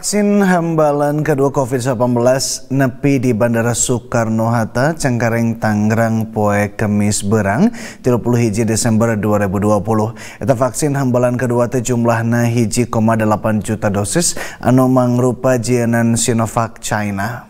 Vaksin hambalan kedua COVID-19 nepi di Bandara Soekarno-Hatta, Cengkareng, Tangerang, poe Kemis berang 31 Desember 2020. Eta vaksin hambalan kedua teh jumlahna 1,8 juta dosis anu mangrupa jieunan Sinovac China.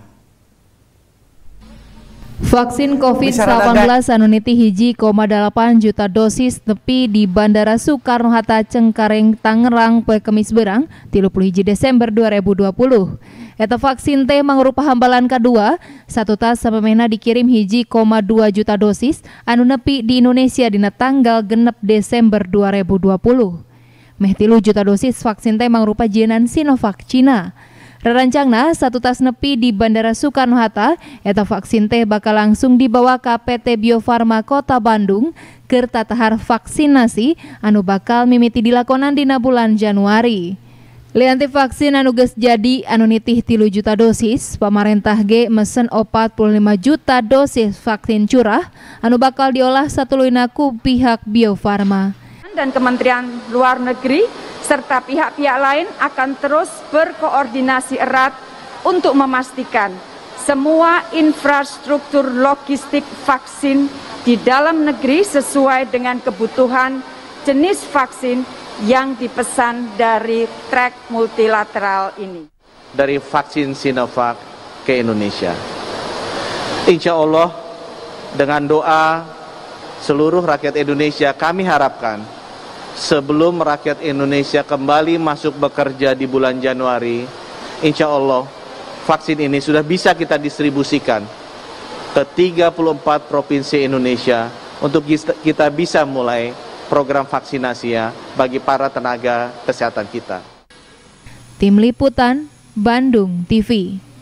Vaksin COVID-19 anu niti 1,8 juta dosis nepi di Bandara Soekarno-Hatta, Cengkareng, Tangerang, poe Kemis berang 31 Desember 2020. Eta vaksin teh mangrupa hambalan kedua, satu tas samemehna dikirim 1,2 juta dosis anu nepi di Indonesia dina tanggal 6 Desember 2020. Meh 3 juta dosis vaksin teh mangrupa jieunan Sinovac Cina. Rerancangna satu tas nepi di Bandara Soekarno-Hatta, eta vaksin teh bakal langsung dibawa ke PT Bio Farma Kota Bandung keur tatahar vaksinasi anu bakal mimiti dilakonan dina bulan Januari. Lianti vaksin anu geus jadi anu nitih 3 juta dosis, pamarentah ge mesen 45 juta dosis vaksin curah anu bakal diolah satuluyna ku pihak Bio Farma. Dan Kementerian Luar Negeri serta pihak-pihak lain akan terus berkoordinasi erat untuk memastikan semua infrastruktur logistik vaksin di dalam negeri sesuai dengan kebutuhan jenis vaksin yang dipesan dari track multilateral ini. Dari vaksin Sinovac ke Indonesia. Insya Allah dengan doa seluruh rakyat Indonesia kami harapkan sebelum rakyat Indonesia kembali masuk bekerja di bulan Januari, insya Allah vaksin ini sudah bisa kita distribusikan ke 34 provinsi Indonesia untuk kita bisa mulai program vaksinasi ya bagi para tenaga kesehatan kita. Tim Liputan, Bandung TV.